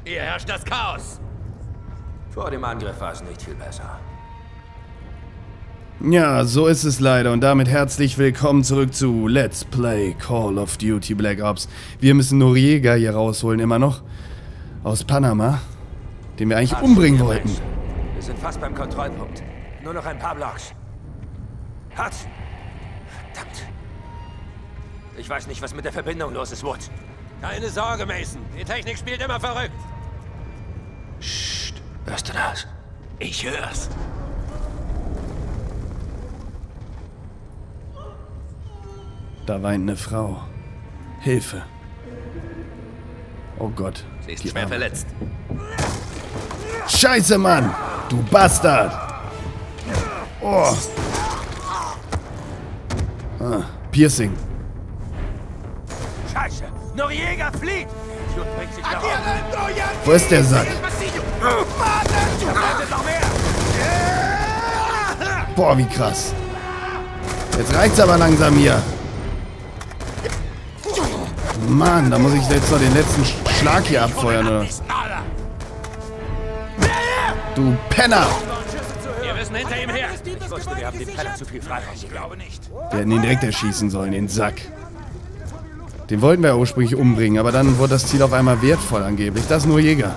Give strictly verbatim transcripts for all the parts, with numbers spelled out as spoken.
Hier herrscht das Chaos. Vor dem Angriff war es nicht viel besser. Ja, so ist es leider. Und damit herzlich willkommen zurück zu Let's Play Call of Duty Black Ops. Wir müssen Noriega hier rausholen, immer noch. Aus Panama. Den wir eigentlich Hudson, umbringen wir wollten. Menschen. Wir sind fast beim Kontrollpunkt. Nur noch ein paar Blocks. Hudson! Verdammt. Ich weiß nicht, was mit der Verbindung los ist, Wood. Keine Sorge, Mason. Die Technik spielt immer verrückt. Psst. Hörst du das? Ich hör's. Da weint eine Frau. Hilfe. Oh Gott. Sie ist die schwer Arme. verletzt. Scheiße, Mann! Du Bastard! Oh. Ah, Piercing. Scheiße! Noriega flieht! Idiot bringt sich da raus. Wo ist der Sack? Boah, wie krass. Jetzt reicht's aber langsam hier. Mann, da muss ich jetzt noch den letzten Schlag hier abfeuern, oder? Du Penner! Wir müssen hinter ihm her. Ich wusste, wir haben dem Keller zu viel Freiraum. Ich glaube nicht. Wir hätten ihn direkt erschießen sollen, den Sack. Den wollten wir ja ursprünglich umbringen, aber dann wurde das Ziel auf einmal wertvoll angeblich. Das ist nur Jäger.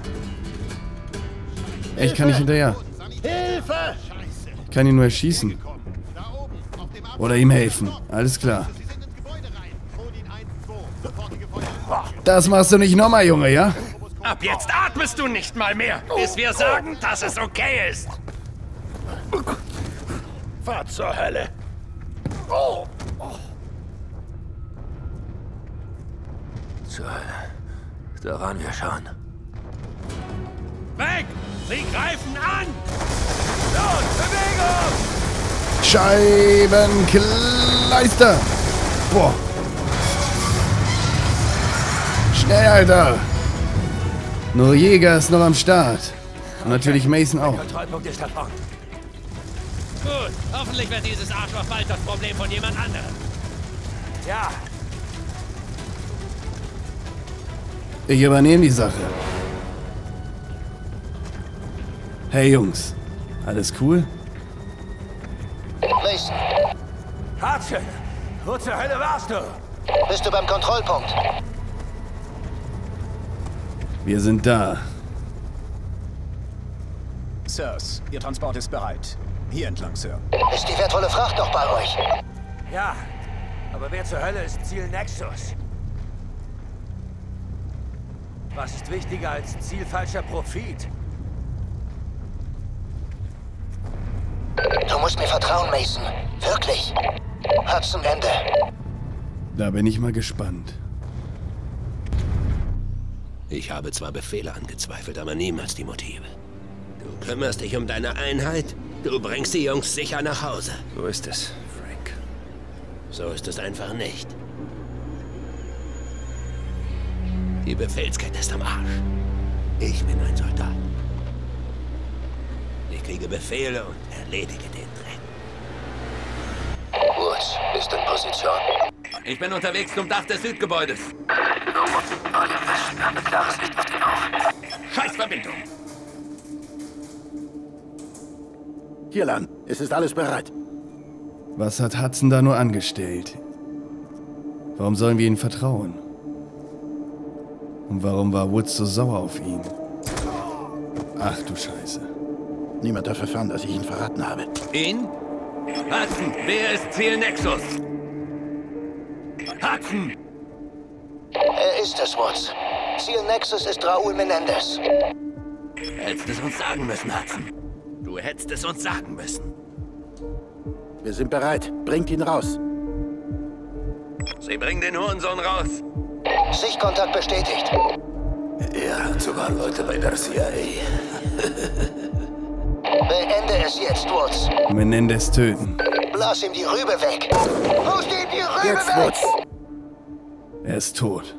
Ey, ich kann nicht hinterher. Ich kann ihn nur erschießen. Oder ihm helfen. Alles klar. Das machst du nicht nochmal, Junge, ja? Ab jetzt atmest du nicht mal mehr, bis wir sagen, dass es okay ist. Fahr zur Hölle. Zur Hölle. Da waren wir schon. Weg! Sie greifen an! Los, Bewegung! Scheibenkleister! Boah. Schnell, Alter! Noriega ist noch am Start. Und natürlich Mason auch. Kontrollpunkt ist da vorne. Gut, hoffentlich wird dieses Arschloch bald das Problem von jemand anderem. Ja, Ich übernehme die Sache. Hey Jungs, alles cool? Mason, Hudson! Wo zur Hölle warst du? bist du beim Kontrollpunkt? Wir sind da. Sirs, Ihr Transport ist bereit. Hier entlang, Sir. Ist die wertvolle Fracht noch bei euch? Ja, aber wer zur Hölle ist Ziel Nexus? Was ist wichtiger als Ziel falscher Profit? Du musst mir vertrauen, Mason. Wirklich. Hudson, Ende. Da bin ich mal gespannt. Ich habe zwar Befehle angezweifelt, aber niemals die Motive. Du kümmerst dich um deine Einheit, du bringst die Jungs sicher nach Hause. So ist es, Frank. So ist es einfach nicht. Die Befehlskette ist am Arsch. Ich bin ein Soldat. Ich kriege Befehle und erledige den Dreck. Woods, ist in Position. Ich bin unterwegs zum Dach des Südgebäudes. Klares Licht auf den auf. Scheiß Verbindung. Hier lang. Es ist alles bereit. Was hat Hudson da nur angestellt? Warum sollen wir ihm vertrauen? Und warum war Woods so sauer auf ihn? Ach du Scheiße. Niemand darf erfahren, dass ich ihn verraten habe. Ihn? Hudson, wer ist Ziel Nexus? Hudson! Er ist es, Woods. Ziel Nexus ist Raúl Menendez. Hättest es uns sagen müssen, Hudson. Du hättest es uns sagen müssen. Wir sind bereit. Bringt ihn raus. Sie bringen den Hurensohn raus. Sichtkontakt bestätigt. Er hat sogar Leute bei der C I A. Beende es jetzt, Woods. Menendez töten. Blas ihm die Rübe weg. Pust ihm die Rübe Jetzt, weg! Woods. Er ist tot.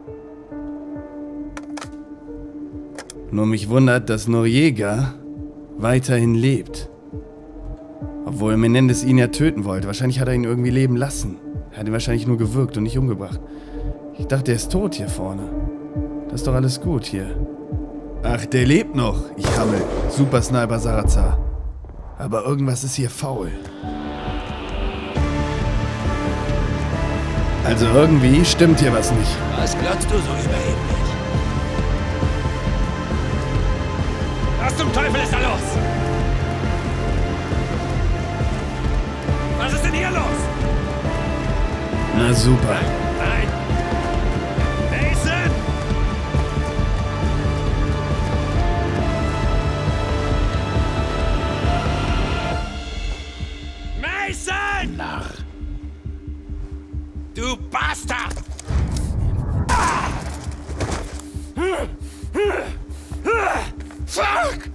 Nur mich wundert, dass Noriega weiterhin lebt. Obwohl Menendez ihn ja töten wollte. Wahrscheinlich hat er ihn irgendwie leben lassen. Er hat ihn wahrscheinlich nur gewürgt und nicht umgebracht. Ich dachte, er ist tot hier vorne. Ist doch alles gut hier. Ach, der lebt noch. Ich hammel. Super Sniper Sarazar. Aber irgendwas ist hier faul. Also irgendwie stimmt hier was nicht. Was glotzt du so überheblich? Was zum Teufel ist da los? Was ist denn hier los? Na super. Nein! Mason! Mason! Narr. Du Bastard! Fuck!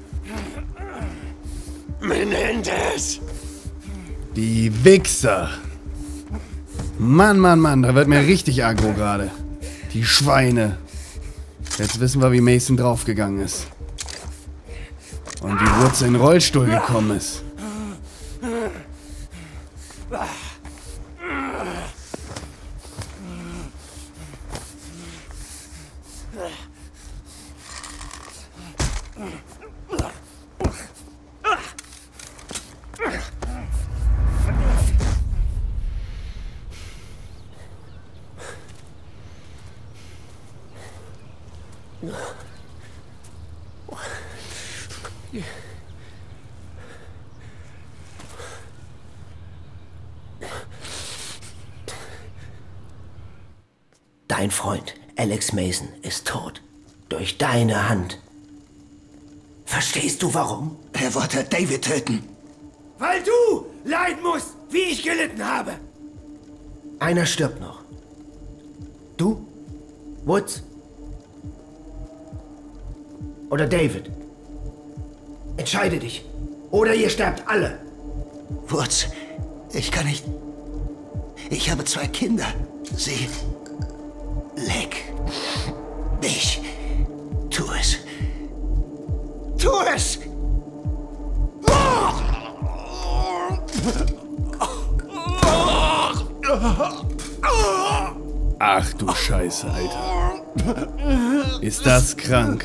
Menendez! Die Wichser. Mann, Mann, Mann, da wird mir richtig aggro gerade. Die Schweine. Jetzt wissen wir, wie Mason draufgegangen ist. Und wie Woods in den Rollstuhl gekommen ist. Dein Freund, Alex Mason, ist tot. Durch deine Hand. Verstehst du warum? Er wollte David töten. Weil du leiden musst, wie ich gelitten habe. Einer stirbt noch. Du? Woods? Oder David? Entscheide dich. Oder ihr sterbt alle. Woods, ich kann nicht... Ich habe zwei Kinder. Sie... Leck mich. Tu es. Tu es! Ach du Scheiße, Alter. Ist das krank?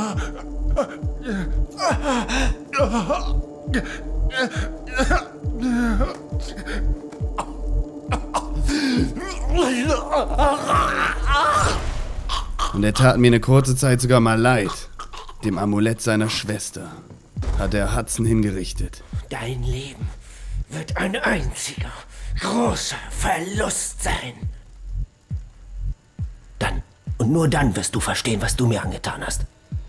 Und er tat mir eine kurze Zeit sogar mal leid. Dem Amulett seiner Schwester hat er Hudson hingerichtet. Dein Leben wird ein einziger, großer Verlust sein. Dann und nur dann wirst du verstehen, was du mir angetan hast.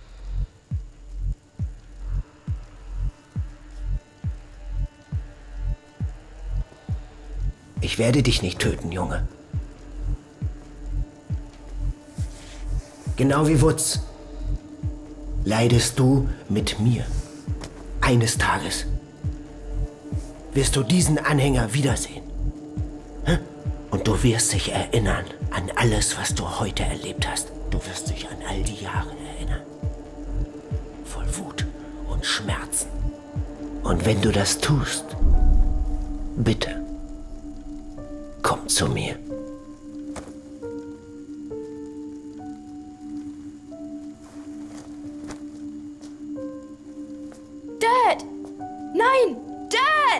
Ich werde dich nicht töten, Junge. Genau wie Woods leidest du mit mir. Eines Tages wirst du diesen Anhänger wiedersehen. Und du wirst dich erinnern an alles, was du heute erlebt hast. Du wirst dich an all die Jahre erinnern. Voll Wut und Schmerzen. Und wenn du das tust, bitte, komm zu mir. Dad! Nein! Dad!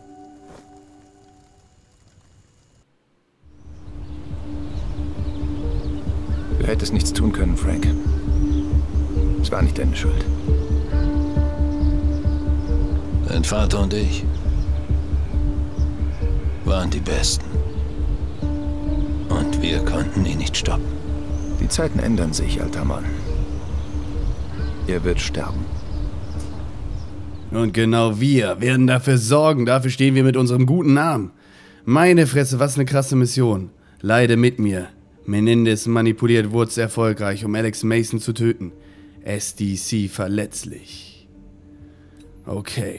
Du hättest nichts tun können, Frank. Es war nicht deine Schuld. Dein Vater und ich waren die Besten. Und wir konnten ihn nicht stoppen. Die Zeiten ändern sich, alter Mann. Er wird sterben. Und genau wir werden dafür sorgen. Dafür stehen wir mit unserem guten Namen. Meine Fresse, was eine krasse Mission. Leide mit mir. Menendez manipuliert Woods erfolgreich, um Alex Mason zu töten. S D C verletzlich. Okay.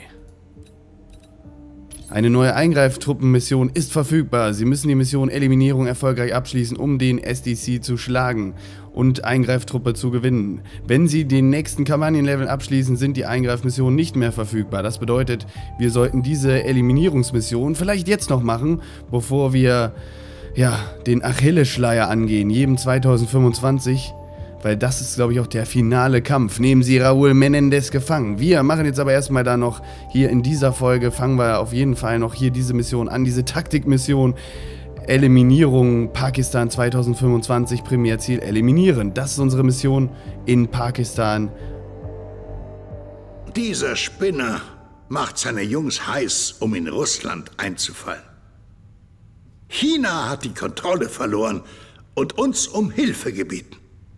Eine neue Eingreiftruppenmission ist verfügbar. Sie müssen die Mission Eliminierung erfolgreich abschließen, um den S D C zu schlagen und Eingreiftruppe zu gewinnen. Wenn Sie den nächsten Kampagnenlevel abschließen, sind die Eingreifmissionen nicht mehr verfügbar. Das bedeutet, wir sollten diese Eliminierungsmission vielleicht jetzt noch machen, bevor wir ja, den Achillesschleier angehen, jedem zweitausendfünfundzwanzig, Weil das ist, glaube ich, auch der finale Kampf. Nehmen Sie Raúl Menendez gefangen. Wir machen jetzt aber erstmal da noch, hier in dieser Folge, fangen wir auf jeden Fall noch hier diese Mission an, diese Taktikmission. Eliminierung Pakistan zweitausendfünfundzwanzig, Primärziel eliminieren. Das ist unsere Mission in Pakistan. Dieser Spinner macht seine Jungs heiß, um in Russland einzufallen. China hat die Kontrolle verloren und uns um Hilfe gebeten.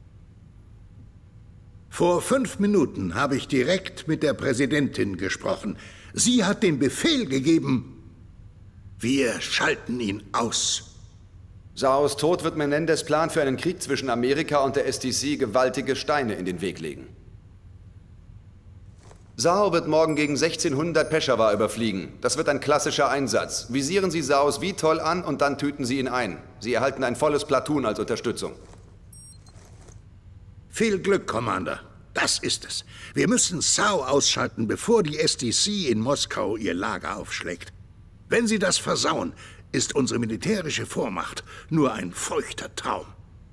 Vor fünf Minuten habe ich direkt mit der Präsidentin gesprochen. Sie hat den Befehl gegeben, wir schalten ihn aus. Saos Tod wird Menendez' Plan für einen Krieg zwischen Amerika und der S D C gewaltige Steine in den Weg legen. Sao wird morgen gegen sechzehnhundert Peschawar überfliegen. Das wird ein klassischer Einsatz. Visieren Sie Saos V TOL an und dann tüten Sie ihn ein. Sie erhalten ein volles Platoon als Unterstützung. Viel Glück, Commander. Das ist es. Wir müssen Sao ausschalten, bevor die S D C in Moskau ihr Lager aufschlägt. Wenn sie das versauen, ist unsere militärische Vormacht nur ein feuchter Traum.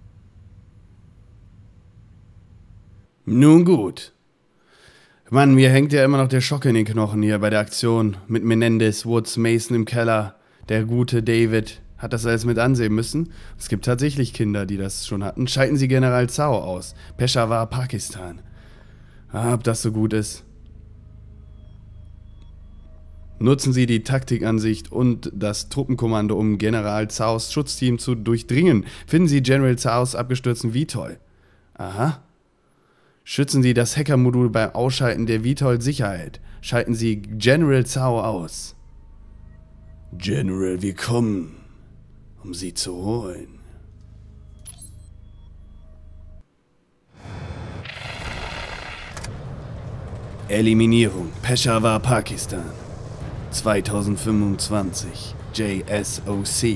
Nun gut. Mann, mir hängt ja immer noch der Schock in den Knochen hier bei der Aktion mit Menendez, Woods, Mason im Keller. Der gute David hat das alles mit ansehen müssen. Es gibt tatsächlich Kinder, die das schon hatten. Schalten Sie General Sao aus. Peschawar, Pakistan. Ah, ob das so gut ist. Nutzen Sie die Taktikansicht und das Truppenkommando, um General Saos Schutzteam zu durchdringen. Finden Sie General Saos abgestürzten V TOL. Aha. Schützen Sie das Hackermodul beim Ausschalten der V TOL-Sicherheit. Schalten Sie General Sao aus. General, wir kommen, um Sie zu holen. Eliminierung Peschawar, Pakistan. zweitausendfünfundzwanzig. J S O C.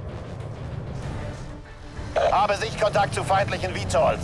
Habe Sichtkontakt zu feindlichen V TOLs.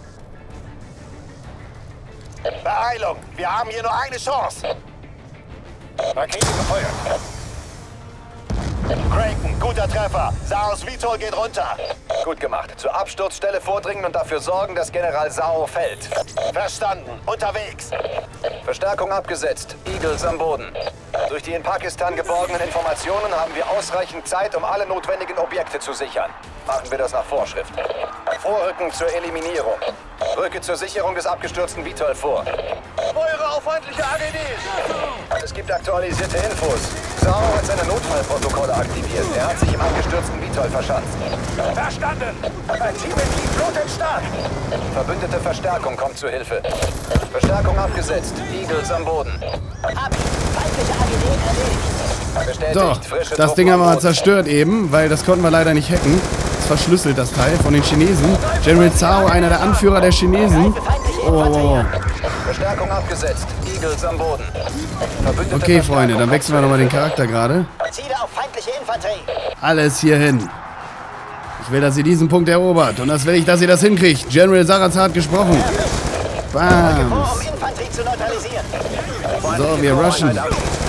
Beeilung! Wir haben hier nur eine Chance! Rakete gefeuert. Creighton, guter Treffer. Saos V TOL geht runter. Gut gemacht. Zur Absturzstelle vordringen und dafür sorgen, dass General Sao fällt. Verstanden. Unterwegs. Verstärkung abgesetzt. Eagles am Boden. Durch die in Pakistan geborgenen Informationen haben wir ausreichend Zeit, um alle notwendigen Objekte zu sichern. Machen wir das nach Vorschrift. Vorrücken zur Eliminierung. Rücke zur Sicherung des abgestürzten V TOL vor. Feuere auf feindliche A G Ds! Es gibt aktualisierte Infos. Sao hat seine Notfallprotokolle aktiviert. Er hat sich im abgestürzten V TOL verschanzt. Verstanden! Ein Teammitglied blutet stark! Verbündete Verstärkung kommt zur Hilfe. Verstärkung abgesetzt. Eagles am Boden. Hab ich. Feindliche A G D erledigt. So, das Ding haben wir mal zerstört eben, weil das konnten wir leider nicht hacken. Das verschlüsselt, das Teil, von den Chinesen. General Sao, einer der Anführer der Chinesen. Oh, oh, oh. Verstärkung abgesetzt. Eagles am Boden. Okay, Freunde, dann wechseln wir nochmal den Charakter gerade. Ziele auf feindliche Infanterie. Alles hier hin. Ich will, dass ihr diesen Punkt erobert. Und das will ich, dass ihr das hinkriegt. General Sarazar hat gesprochen. Bam. Um Infanterie zu neutralisieren. So, wir rushen.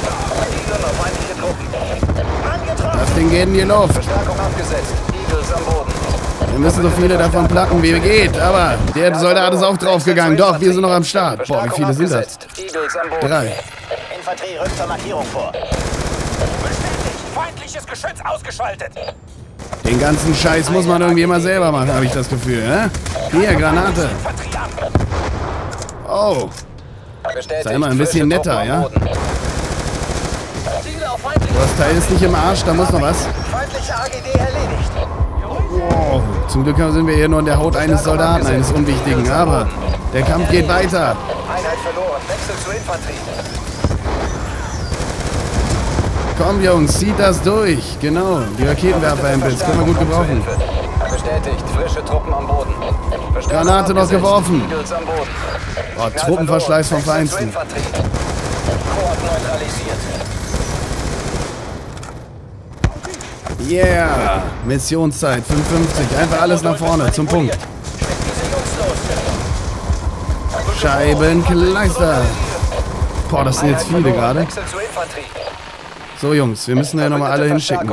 Das Ding geht in die Luft. Verstärkung abgesetzt. Eagles am Boden. Wir müssen so viele davon placken, wie geht. Aber der Soldat ist auch draufgegangen. Doch, wir sind noch am Start. Boah, wie viele sind das? Drei. Infanterie rückt zur Markierung vor. Bestätigt. Feindliches Geschütz ausgeschaltet. Den ganzen Scheiß muss man irgendwie immer selber machen, habe ich das Gefühl. Hä? Hier, Granate. Oh. Sei mal ein bisschen netter, ja? Das Teil ist nicht im Arsch, da muss noch was. Feindliche A G D erledigt. Wow. Zum Glück sind wir hier nur in der Haut eines Soldaten, eines Unwichtigen. Aber der Kampf geht weiter. Einheit verloren. Wechsel zur Infanterie. Komm, Jungs, zieht das durch. Genau, die Raketenwerfer-Impels können wir gut gebrauchen. Bestätigt. Frische Truppen am Boden. Granate noch geworfen. Oh, Truppenverschleiß vom Feinsten. Yeah! Missionszeit fünfundfünfzig. Einfach alles nach vorne, zum Punkt. Scheibenkleister. Boah, das sind jetzt viele gerade. So, Jungs, wir müssen ja nochmal alle hinschicken.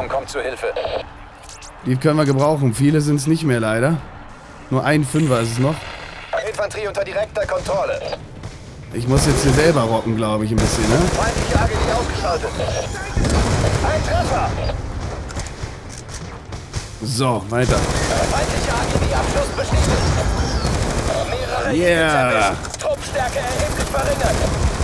Die können wir gebrauchen. Viele sind es nicht mehr, leider. Nur ein Fünfer ist es noch. Infanterie unter direkter Kontrolle. Ich muss jetzt hier selber rocken, glaube ich, ein bisschen, ne? Feindliche A G D ausgeschaltet. Ein Treffer! So, weiter. Feindliche A G D-Abschluss bestätigt. Mehrere Yeah! Truppstärke erheblich verringert.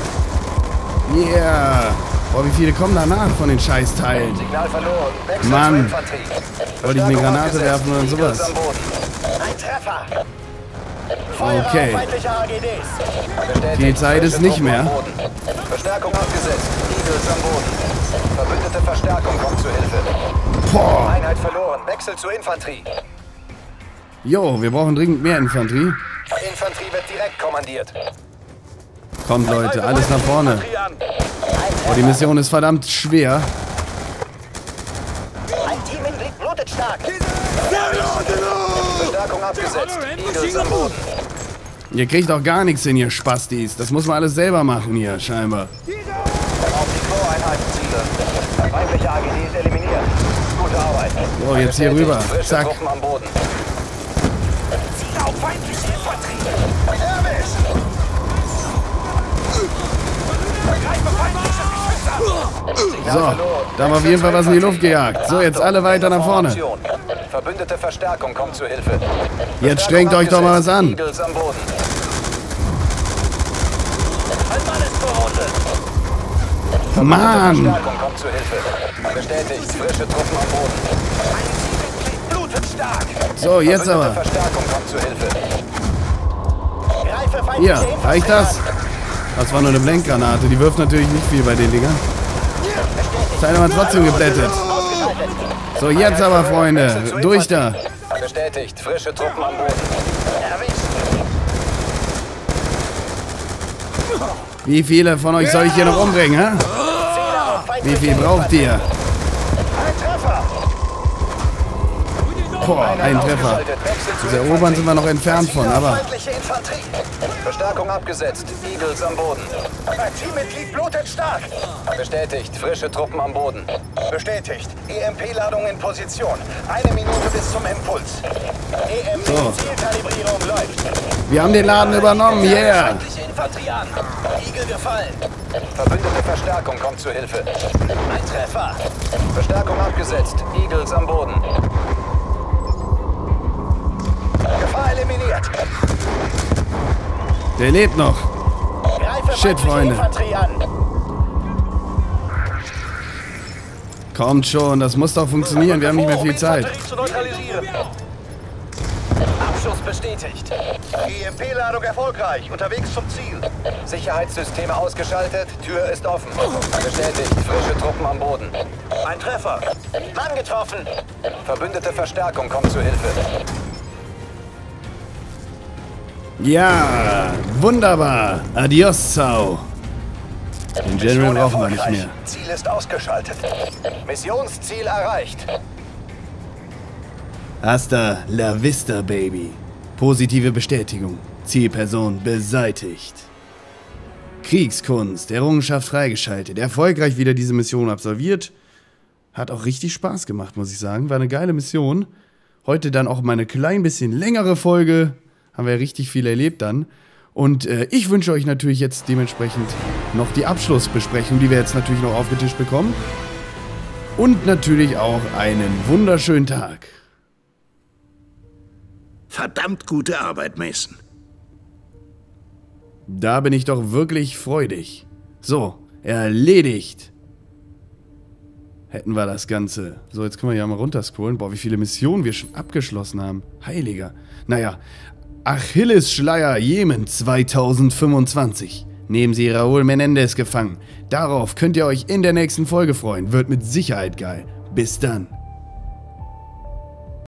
Yeah! Boah, wie viele kommen danach von den Scheißteilen? Signal verloren. Wechsel Mann. zur Infanterie. Wollte ich eine Granate Verstärkung werfen oder abgesetzt. sowas? Eagles am Boden. Ein Treffer. Feuer Okay. auf feindliche A G Ds. Bestätigt. Viel Zeit ist Frische nicht Truppen mehr. am Boden. Verstärkung abgesetzt. Eagles am Boden. Verbündete Verstärkung kommt zu Hilfe. Boah! Einheit verloren. Wechsel zur Infanterie. Jo, wir brauchen dringend mehr Infanterie. Infanterie wird direkt kommandiert. Kommt, Leute, alles nach vorne. Oh, die Mission ist verdammt schwer. Ein Teammitglied blutet stark. Verstärkung abgesetzt. Eagles am Boden. Ihr kriegt auch gar nichts hin, ihr Spastis. Das muss man alles selber machen hier, scheinbar. Auf die Voreinheiten zielen. Feindliche A G D ist eliminiert. Gute Arbeit. So, jetzt hier Bestätigt. rüber. Frische Zack. Truppen am Boden. Ziel auf feindliche Infanterie. Erwischt. So, da haben wir auf jeden Fall was in die Luft gejagt. So, jetzt alle weiter nach vorne. Verbündete Verstärkung kommt zu Hilfe. Jetzt strengt euch doch mal was an. Eagles am Boden. Ein Mann ist verwundet. Mann! Verstärkung kommt zu Hilfe. Bestätigt. Frische Truppen am Boden. Ein Teammitglied blutet stark. So, jetzt Verbündete aber. Verstärkung kommt zu Hilfe. Greife feindliche Hier, Infanterie reicht das? an. Das war nur eine Blendgranate. Die wirft natürlich nicht viel bei den Dingern. Ist einer mal trotzdem geblättet. So, jetzt aber, Freunde. Durch da. Bestätigt. Frische Truppen am Boden. Erwischt. Wie viele von euch soll ich hier noch umbringen, hä? Wie viel braucht ihr? Ein Treffer. Boah, ein Treffer. Das Erobern sind wir noch entfernt von, aber... Feindliche Infanterie. Verstärkung abgesetzt. Eagles am Boden. Ein Teammitglied blutet stark. Bestätigt. Frische Truppen am Boden. Bestätigt. E M P-Ladung in Position. Eine Minute bis zum Impuls. E M So. P-Zielkalibrierung läuft. Wir haben den Laden übernommen, yeah! Feindliche Infanterie an. Igel gefallen. Verbündete Verstärkung kommt zu Hilfe. Ein Treffer. Verstärkung abgesetzt. Eagles am Boden. Gefahr eliminiert. Der lebt noch. Greife Shit, feindliche Freunde. Infanterie an. Kommt schon, das muss doch funktionieren. Wir haben nicht mehr viel Zeit. Infanterie zu neutralisieren. Abschuss bestätigt. E M P-Ladung erfolgreich. Unterwegs zum Ziel. Sicherheitssysteme ausgeschaltet. Tür ist offen. Bestätigt. Frische Truppen am Boden. Ein Treffer. Mann getroffen. Verbündete Verstärkung kommt zu Hilfe. Ja, wunderbar. Adios, Sau. Den General brauchen wir nicht mehr. Ziel ist ausgeschaltet. Missionsziel erreicht. Hasta la vista, Baby. Positive Bestätigung. Zielperson beseitigt. Kriegskunst, Errungenschaft freigeschaltet. Erfolgreich wieder diese Mission absolviert. Hat auch richtig Spaß gemacht, muss ich sagen. War eine geile Mission. Heute dann auch mal eine klein bisschen längere Folge. Haben wir richtig viel erlebt dann. Und äh, ich wünsche euch natürlich jetzt dementsprechend noch die Abschlussbesprechung, die wir jetzt natürlich noch aufgetischt bekommen. Und natürlich auch einen wunderschönen Tag. Verdammt gute Arbeit, Mason. Da bin ich doch wirklich freudig. So, erledigt. Hätten wir das Ganze. So, jetzt können wir ja mal runterscrollen. Boah, wie viele Missionen wir schon abgeschlossen haben. Heiliger. Naja, Achilles-Schleier Jemen zweitausendfünfundzwanzig. Nehmen Sie Raúl Menendez gefangen. Darauf könnt ihr euch in der nächsten Folge freuen. Wird mit Sicherheit geil. Bis dann.